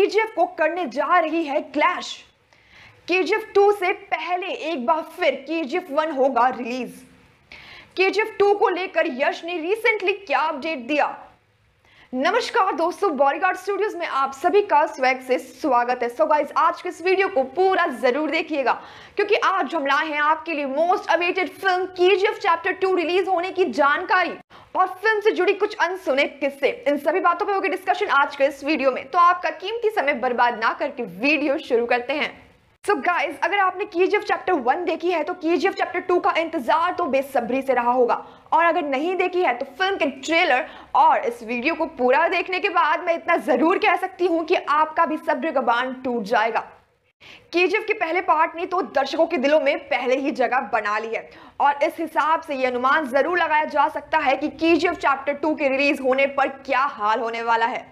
KGF को करने जा रही है क्लैश। केजीएफ 2 से पहले एक बार फिर केजीएफ 1 होगा रिलीज। केजीएफ 2 को लेकर यश ने रिसेंटली क्या अपडेट दिया? नमस्कार दोस्तों, बॉडीगार्ड स्टूडियोज में आप सभी का स्वैग से स्वागत है। सो गाइस, आज के इस वीडियो को पूरा जरूर देखिएगा क्योंकि आज हम लाए हैं आपके लिए most awaited film KGF chapter 2 release होने की जानकारी और फिल्म से जुड़ी कुछ अनसुने किस्से। इन सभी बातों पे होगी डिस्कशन आज के इस वीडियो में, तो आपका कीमती समय बर्बाद ना करके वीडियो शुरू करते हैं। सो गाइज, अगर आपने केजीएफ चैप्टर 1 देखी है तो केजीएफ चैप्टर 2 का इंतजार तो बेसब्री से रहा होगा, और अगर नहीं देखी है तो फिल्म के ट्रेलर और इस वीडियो को पूरा देखने के बाद मैं इतना जरूर कह सकती हूँ कि आपका भी सब्र का बांध टूट जाएगा। केजीएफ के पहले पार्ट ने तो दर्शकों के दिलों में पहले ही जगह बना ली है, और इस हिसाब से यह अनुमान जरूर लगाया जा सकता है कि केजीएफ चैप्टर 2 के रिलीज होने पर क्या हाल होने वाला है।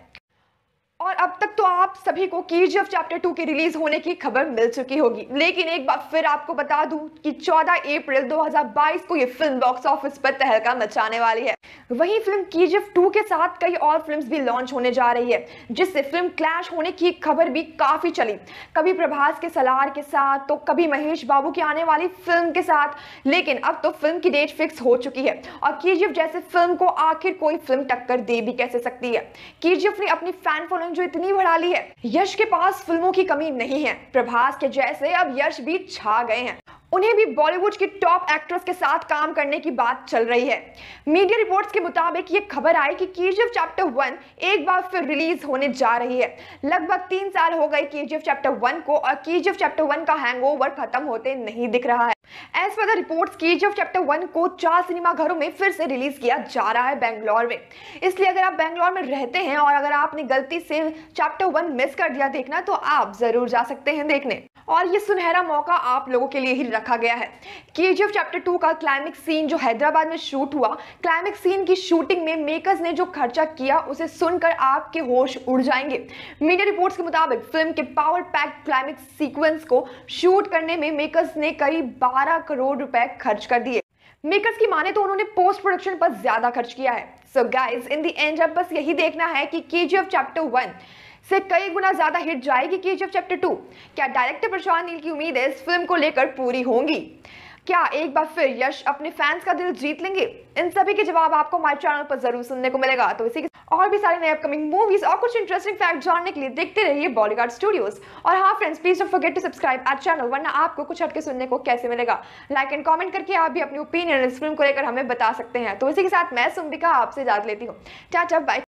और अब तक तो आप सभी को केजीएफ चैप्टर 2 के रिलीज होने की खबर मिल चुकी होगी, लेकिन एक बार फिर आपको बता दूं कि 14 अप्रैल 2022 को ये फिल्म बॉक्स ऑफिस पर तहलका मचाने वाली है। वहीं फिल्म केजीएफ 2 के साथ कई और फिल्म्स भी लॉन्च होने जा रही है, जिससे फिल्म क्लैश होने की खबर भी काफी चली। कभी प्रभास के सलार के साथ तो कभी महेश बाबू की आने वाली फिल्म के साथ, लेकिन अब तो फिल्म की डेट फिक्स हो चुकी है। और केजीएफ जैसे फिल्म को आखिर कोई फिल्म टक्कर दे भी कैसे सकती है। केजीएफ ने अपनी फैन फॉलोइंग जो इतनी बढ़ा ली है, यश के पास फिल्मों की कमी नहीं है। प्रभास के जैसे अब यश भी छा गए हैं, उन्हें भी बॉलीवुड की टॉप एक्ट्रेस के साथ काम करने की बात चल रही है। मीडिया रिपोर्ट्स के मुताबिक ये खबर आई कि केजीएफ चैप्टर 1 एक बार फिर रिलीज होने जा रही है। लगभग 3 साल हो गए केजीएफ चैप्टर 1 को, और केजीएफ चैप्टर 1 का हैंगओवर खत्म होते नहीं दिख रहा है। As per the reports, KGF chapter 1 को 4 सिनेमा घरों में फिर से रिलीज किया जा रहा है बेंगलोर में। इसलिए अगर आप बेंगलोर में रहते हैं और अगर आपने गलती से चैप्टर 1 मिस कर दिया देखना, तो आप जरूर जा सकते हैं देखने, और ये सुनहरा मौका आप लोगों के लिए ही रखा गया है। केजीएफ चैप्टर 2 का क्लाइमेक्स सीन जो हैदराबाद में शूट हुआ, क्लाइमेक्स सीन की शूटिंग में मेकर्स ने जो खर्चा किया उसे सुनकर आपके होश उड़ जाएंगे। मीडिया रिपोर्ट्स के मुताबिक फिल्म के पावर पैक्ड क्लाइमेक्स सीक्वेंस को शूट करने में मेकर्स ने करीब 12 करोड़ रुपए खर्च कर दिए। मेकर्स की माने तो उन्होंने पोस्ट प्रोडक्शन पर ज्यादा खर्च किया है। So guys, in the end अब बस यही देखना है कि केजीएफ चैप्टर 1 से कई गुना ज्यादा हिट जाएगी केजीएफ चैप्टर 2। क्या डायरेक्टर प्रशांत नील की उम्मीद है इस फिल्म को लेकर पूरी होंगी? क्या एक बार फिर यश अपने फैंस का दिल जीत लेंगे? इन सभी के जवाब आपको हमारे चैनल पर जरूर सुनने को मिलेगा। तो इसी के और भी सारे नए अपकमिंग मूवीज और कुछ इंटरेस्टिंग फैक्ट जानने के लिए देखते रहिए बॉडीगार्ड स्टूडियोज। और हाँ friends, please don't forget to subscribe our channel, वरना आपको कुछ हटके सुनने को कैसे मिलेगा। लाइक एंड कमेंट करके आप भी अपनी ओपिनियन इस फिल्म को लेकर हमें बता सकते हैं। तो इसी के साथ मैं सुम्बिका आपसे इजाजत लेती हूँ। Tata bye.